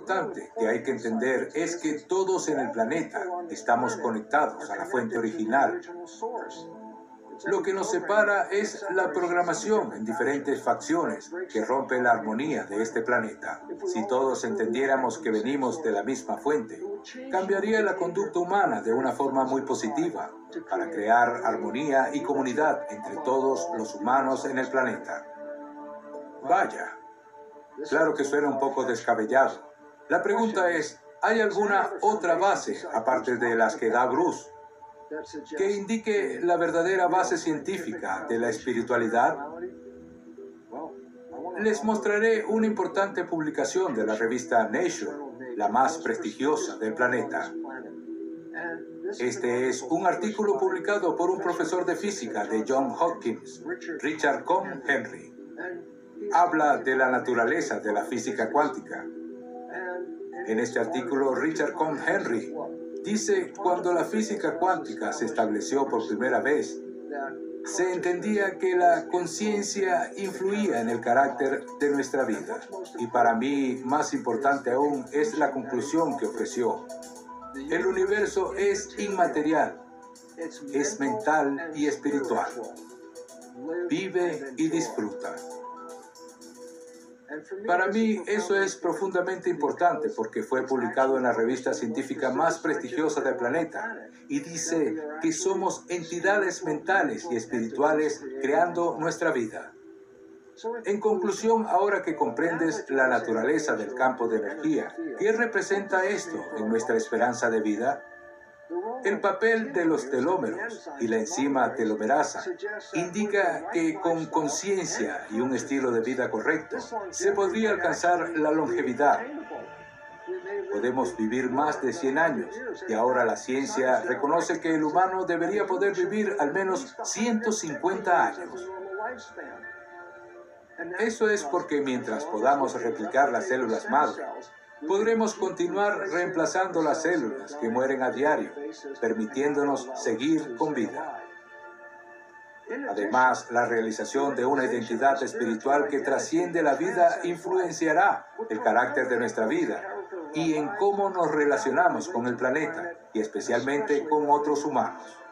importante que hay que entender es que todos en el planeta estamos conectados a la fuente original. Lo que nos separa es la programación en diferentes facciones que rompe la armonía de este planeta. Si todos entendiéramos que venimos de la misma fuente, cambiaría la conducta humana de una forma muy positiva para crear armonía y comunidad entre todos los humanos en el planeta. Vaya, claro que suena un poco descabellado. La pregunta es, ¿hay alguna otra base aparte de las que da Bruce que indique la verdadera base científica de la espiritualidad? Les mostraré una importante publicación de la revista Nature, la más prestigiosa del planeta. Este es un artículo publicado por un profesor de física de Johns Hopkins, Richard Cohn Henry. Habla de la naturaleza de la física cuántica. En este artículo, Richard Cohn Henry dice, cuando la física cuántica se estableció por primera vez, se entendía que la conciencia influía en el carácter de nuestra vida. Y para mí, más importante aún, es la conclusión que ofreció. El universo es inmaterial, es mental y espiritual. Vive y disfruta. Para mí eso es profundamente importante porque fue publicado en la revista científica más prestigiosa del planeta y dice que somos entidades mentales y espirituales creando nuestra vida. En conclusión, ahora que comprendes la naturaleza del campo de energía, ¿qué representa esto en nuestra esperanza de vida? El papel de los telómeros y la enzima telomerasa indica que con conciencia y un estilo de vida correcto se podría alcanzar la longevidad. Podemos vivir más de 100 años y ahora la ciencia reconoce que el humano debería poder vivir al menos 150 años. Eso es porque mientras podamos replicar las células madre, podremos continuar reemplazando las células que mueren a diario, permitiéndonos seguir con vida. Además, la realización de una identidad espiritual que trasciende la vida influenciará el carácter de nuestra vida y en cómo nos relacionamos con el planeta y especialmente con otros humanos.